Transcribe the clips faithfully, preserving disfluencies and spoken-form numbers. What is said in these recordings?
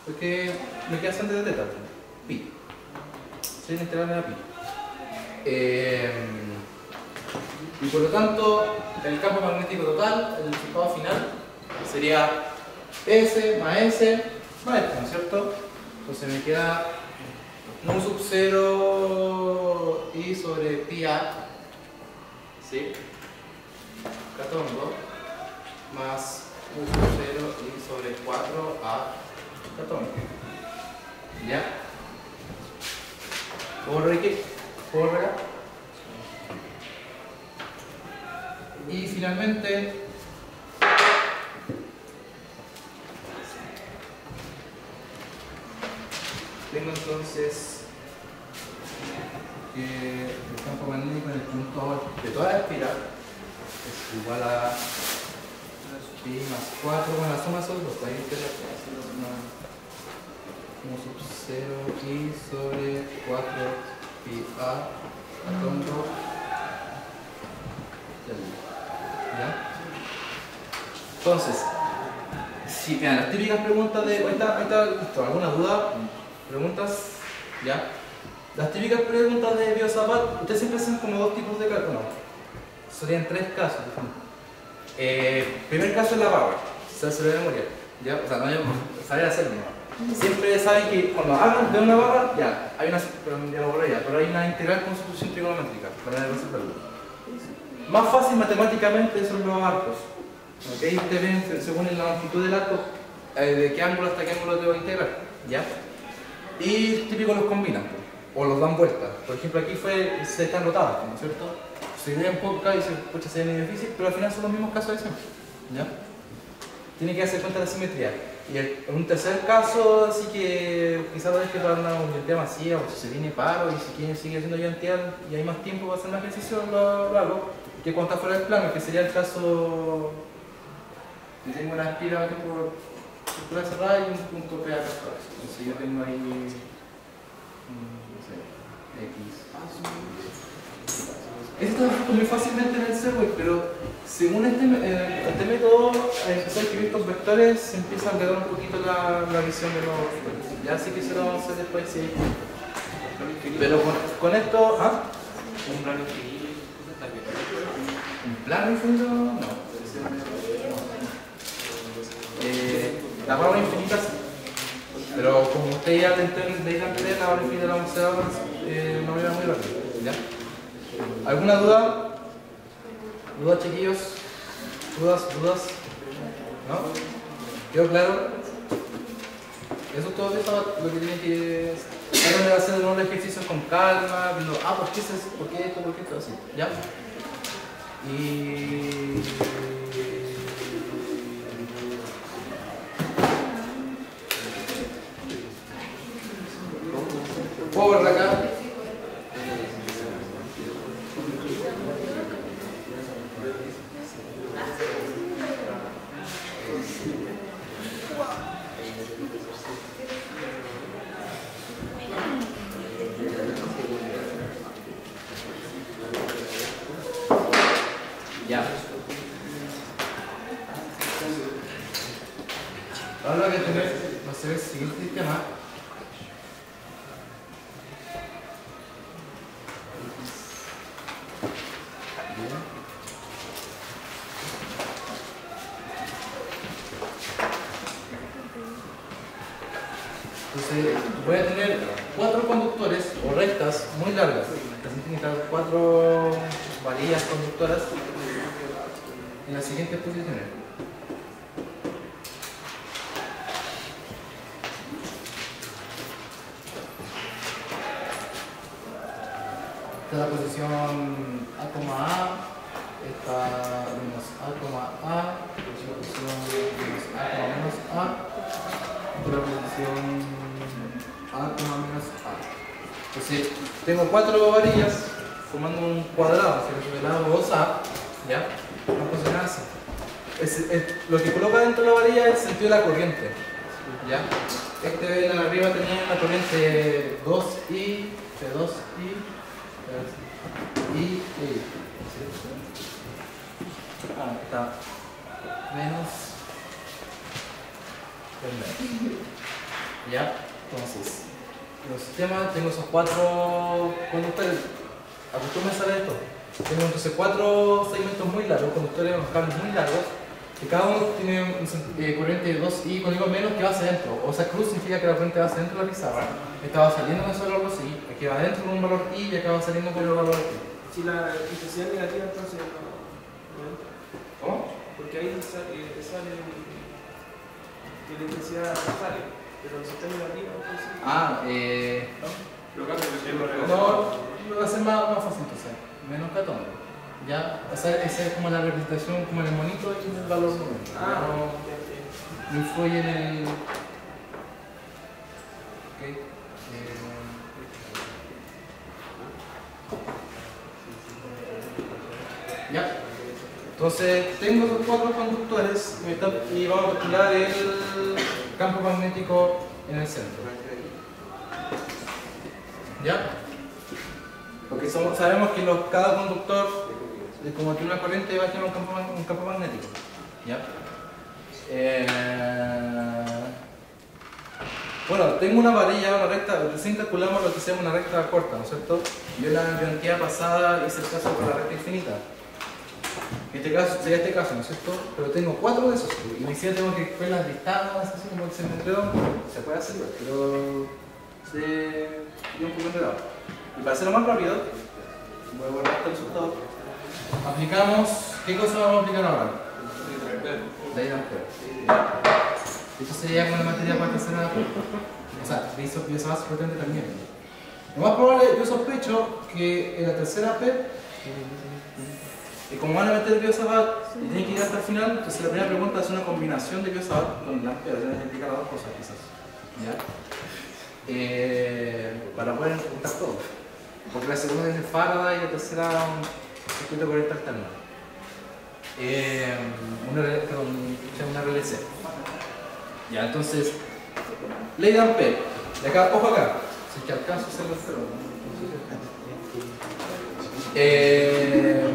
porque me queda antes de teta, pi. Soy la integral de la pi. Eh, y por lo tanto, el campo magnético total, el resultado final, sería S más S más esto, ¿no es cierto? Entonces me queda mu sub cero I sobre pi A, ¿sí? Catónico, más mu sub cero I sobre cuatro A catónico. ¿Ya? ¿Puedo borrar aquí? ¿Puedo borrar acá? Y finalmente, tengo entonces que el campo magnético en el punto de toda la espiral es igual a pi más cuatro, bueno, la suma son dos, ahí te la como sub cero I sobre cuatro pi A catónico. ¿Ya? Entonces, si quedan las típicas preguntas de. ¿Ahorita, ahorita listo? ¿Alguna duda? ¿Preguntas? ¿Ya? Las típicas preguntas de Biot-Savart, ustedes siempre hacen como dos tipos de cálculo. No, serían tres casos. Eh, primer caso es la power, se hace de memoria. ¿Ya? O sea, no hay que saber hacerlo. ¿No? Siempre saben que cuando hagan de una barra, ya, hay una, ya lo borré ya, pero hay una integral con sustitución trigonométrica para resolverlo. Más fácil matemáticamente son los arcos. ¿Okay? Ustedes ven según la longitud del arco eh, de qué ángulo hasta qué ángulo debo integrar. ¿Ya? Y típico los combinan o los dan vueltas. Por ejemplo, aquí fue, se están rotadas, ¿no es cierto? Se idean un poco acá y se pucha, se ve difícil, pero al final son los mismos casos de siempre. ¿Ya? Tiene que hacer cuenta de la simetría. Y el, en un tercer caso, así que quizás es que para una unidad masiva, o si se viene paro y si quieren seguir haciendo identidad y hay más tiempo para hacer más ejercicio, lo, lo hago. Que cuando está fuera del plano, que sería el caso que tengo una espiral por circular cerrada y un punto P acá. Entonces yo tengo ahí, no sé, X. Esto es muy fácilmente en el Segway, pero según este, eh, este método, al empezar a escribir estos vectores, se empieza a enredar un poquito la, la visión de los vectores. Ya sí que se lo vamos a hacer después, sí. Pero con, con esto, ¿ah? Un plano infinito. ¿Un plano infinito? No. Eh, la barra infinita sí. Pero como usted ya intentó de ir a entender, la barra infinita la vamos a hacer ahora eh, una manera muy rápida. ¿Ya? ¿Alguna duda? ¿Dudas, chiquillos? ¿Dudas? ¿Dudas? ¿No? ¿Quedó claro? Eso es todo eso, lo que tienen que hacer. De hacer unos ejercicios con calma, viendo, ah, ¿por qué, es, ¿por qué esto? ¿Por qué esto? Así, ¿ya? Y... ¿puedo verla acá? Ya. Ahora lo que tenemos va a ser el siguiente sistema. Entonces voy a tener cuatro conductores o rectas muy largas. Necesitan cuatro varillas conductoras en las siguientes posiciones. Esta es la posición A, A, esta menos A, A, posición menos A, menos A, otra posición A, menos A. Entonces, tengo cuatro varillas formando un cuadrado, si el lado dos A, ¿ya? Una posición así. Es, es, lo que coloca dentro de la varilla es el sentido de la corriente, ¿ya? Este en arriba tenía una corriente dos I, P dos I, I, I. Ah, está menos. ¿Ya? Entonces, los sistemas, tengo esos cuatro conductores. Acostúmbrense a esto. Tengo entonces cuatro segmentos muy largos, conductores con cables muy largos, que cada uno tiene un eh, corriente de dos i con algo menos que va hacia adentro. O sea, cruz significa que la corriente va hacia adentro de la pizarra. Esta va saliendo con ese valor dos i, aquí va adentro con un valor i y acá va saliendo con el valor i. Si la intensidad es negativa, entonces no, no entra. ¿Cómo? Porque ahí sale, eh, sale que la intensidad sale, pero si está negativa, entonces. Ah, eh. ¿No? Lo cambio de tiempo. No, va a ser más, más fácil entonces. Menos catón. Ya, o sea, esa es como la representación, como en el monito y el valor numérico. Ah, no, no influye en el. Ok. Eh, Ya. Entonces, tengo los cuatro conductores y vamos a calcular el campo magnético en el centro. ¿Ya? Porque somos, sabemos que los, cada conductor, como tiene una corriente, va a tener un campo, un campo magnético. ¿Ya? Eh, bueno, tengo una varilla, una recta, recién calculamos lo que se llama una recta corta, ¿no es cierto? Yo en la biología pasada hice el caso con la recta infinita. En este caso, sería este caso, ¿no es cierto? Pero tengo cuatro de esos. Y ni siquiera tengo que ver las listadas, así como que se me enredó. Se puede hacer, pero se dio un poco enredado. Y para hacerlo más rápido, voy a borrar este resultado. Aplicamos, ¿qué cosa vamos a aplicar ahora? Ley de Ampere. Esto sería como la materia para tercera. O sea, biosabas potente también. Lo más probable, yo sospecho que en la tercera P, y como van a meter biosabat y tienen que ir hasta el final, entonces la primera pregunta es una combinación de biosabat con Ampere, tienen que explicar las dos cosas quizás. ¿Ya? Eh, para poder juntar todo. Porque la segunda es de Faraday y la tercera un circuito de corriente alterna. Eh, una, una R L C. Ya, entonces, ley de Ampere. De acá, ojo acá. Si es que alcanzo a hacerlo cero. Eh,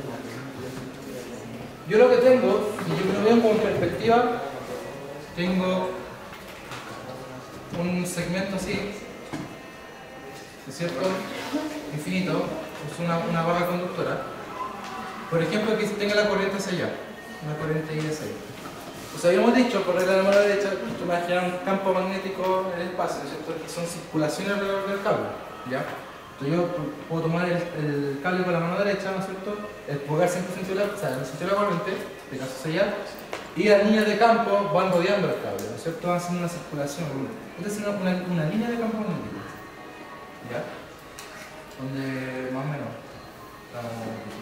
yo lo que tengo, y yo lo veo como perspectiva, tengo un segmento así, ¿es cierto? Infinito, es una, una barra conductora. Por ejemplo, que tenga la corriente hacia allá, una corriente I hacia allá. Pues habíamos dicho, por regla de la mano derecha, que esto me va a generar un campo magnético en el espacio, ¿no es cierto? Que son circulaciones alrededor del cable, ¿ya? Entonces yo puedo tomar el, el cable con la mano derecha, ¿no es cierto? El pulgar siempre sentido la, o sea, el sentido de la corriente, de caso hacia allá, y las líneas de campo van rodeando el cable, ¿no es cierto? Van haciendo una circulación. Esta es una, una, una línea de campo magnético, ¿ya? Donde más o menos. Uh,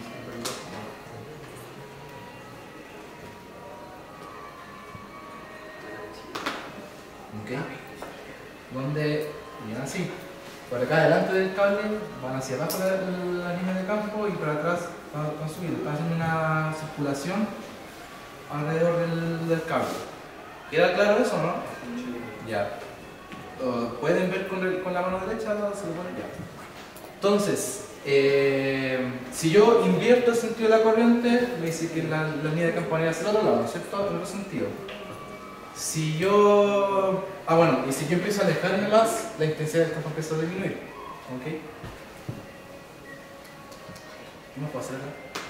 ¿ok? Donde vienen así. Por acá delante del cable van hacia abajo la, la, la línea de campo y por atrás van, van subiendo. Están haciendo una circulación alrededor del, del cable. ¿Queda claro eso, no? Ya. Uh, ¿Pueden ver con, el, con la mano derecha? Se lo ponen ya. Entonces, eh, si yo invierto el sentido de la corriente, me dice que la, la línea de campo va hacia el otro lado, ¿no es cierto? En otro sentido. Si yo... Ah, bueno, y si yo empiezo a alejarme más, la intensidad del campo empieza a disminuir. ¿Ok? ¿Qué más puedo hacer acá?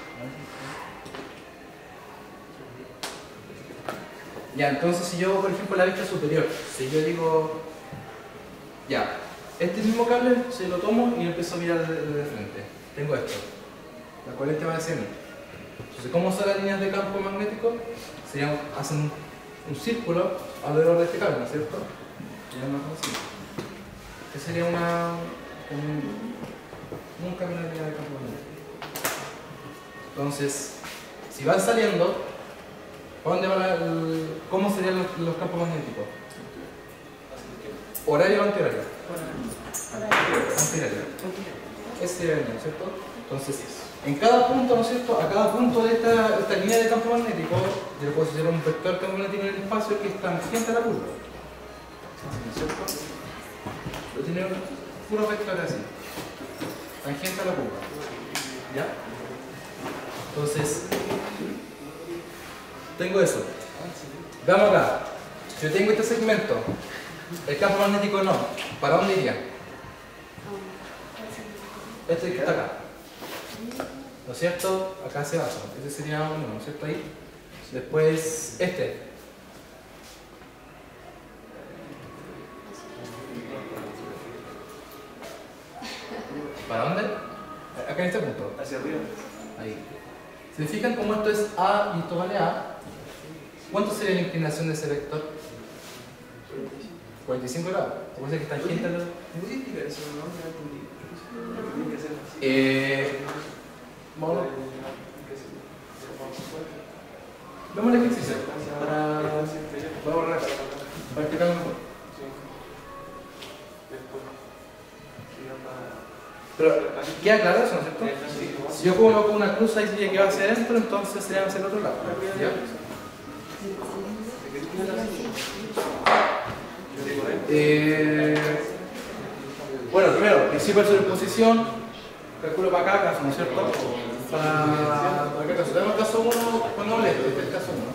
Ya, entonces si yo, por ejemplo, la vista superior, si yo digo... Ya, este mismo cable, se lo tomo y lo empiezo a mirar de, de frente. Tengo esto. La corriente va hacia mí. Entonces, ¿cómo son las líneas de campo magnético? Serían, hacen un círculo alrededor de este cable, ¿no es cierto? Y una así. Que sería una... Un, un camino de línea de campo magnético. Entonces, si van saliendo, ¿para dónde va la, el, ¿cómo serían los, los campos magnéticos? ¿Horario o antihorario? Antihorario. Ese sería el mío, ¿cierto? Entonces, en cada punto, ¿no es cierto? A cada punto de esta, esta línea de campo magnético, yo le puedo hacer un vector campo magnético en el espacio que es tangente a la curva. ¿No es cierto? Lo tiene puro vector así. Tangente a la curva. ¿Ya? Entonces, tengo eso. Veamos acá. Yo tengo este segmento. El campo magnético no. ¿Para dónde iría? Este que está acá. ¿No es cierto? Acá hacia abajo. Ese sería uno, ¿no es cierto? Ahí. Después, este. ¿Para dónde? Acá en este punto. Hacia arriba. Ahí. ¿Se fijan cómo esto es A y esto vale A? ¿Cuánto sería la inclinación de ese vector? cuarenta y cinco grados. ¿Cómo es que está tangente a la... ¿Puedes explicar eso? No, no entendí. Eh... Vamos. Vemos el ejercicio. Para... Vamos a para explicarlo mejor. Pero, ¿queda claro eso, no es cierto? Si yo juego con una cruz ahí sería que va hacia adentro, entonces sería hacia el otro lado. ¿Ya? Eh, bueno, primero, principio de superposición, calculo para cada caso, ¿no es cierto? Para, para cada caso. Tenemos el caso uno, pongámosle este, este es el caso uno.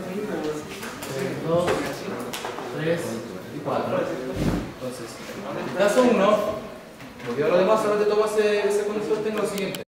dos, tres y cuatro. Entonces, caso uno, porque ahora lo demás solamente tomo ese, ese concepto, tengo lo siguiente.